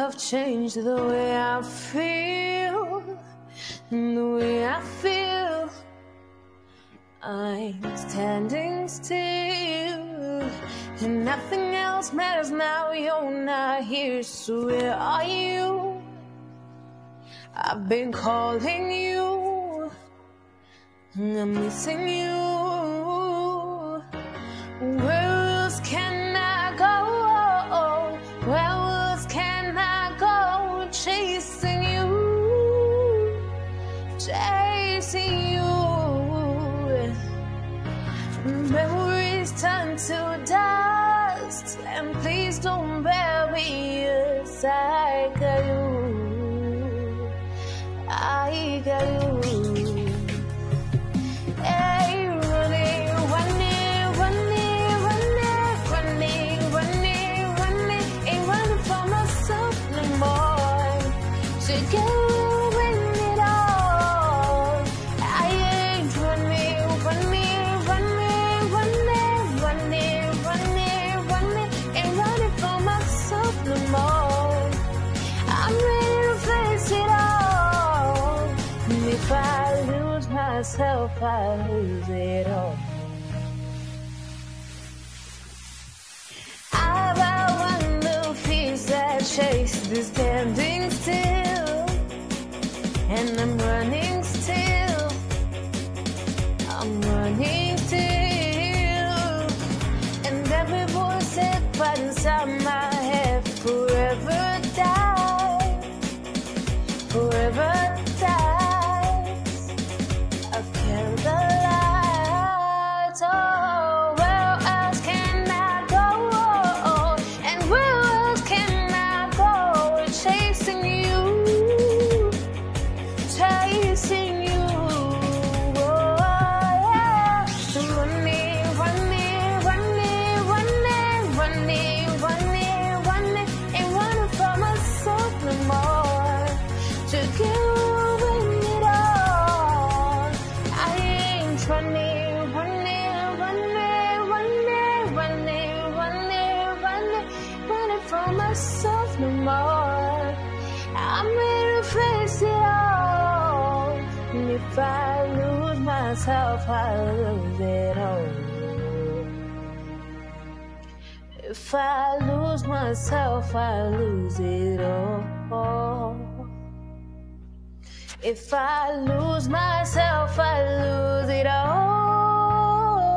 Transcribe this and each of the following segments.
have changed the way I feel, the way I feel. I'm standing still, and nothing else matters now. You're not here, so where are you? I've been calling you, I'm missing you. Where else can I go? Where else can I go? Chasing you, chasing you. Memories turn to dust, and please don't bury us. I got you, I got you. Hey, running, running, running, running, running, running, running. Ain't running for myself no more. Together win it all. I ain't running, running, running, running, running, running, running. Ain't running for myself no more. I'm ready to face it all. If I lose myself, I lose it all. I've got one little piece that chases, standing still, and I'm running still. I'm running still, and every voice said right inside my head, forever die, forever die. The lights, oh, where else can I go? And where else can I go? Chasing you, chasing you. Oh, yeah. Running, running, running, running, running, running, running. Ain't running for myself no more. Together win it all. Running, running, running, running, running, running, running, running from myself no more. I'm ready to face it all. And if I lose myself, I lose it all. If I lose myself, I lose it all. If I lose myself, I lose it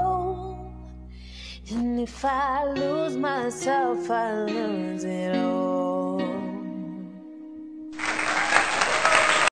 all. And if I lose myself, I lose it all.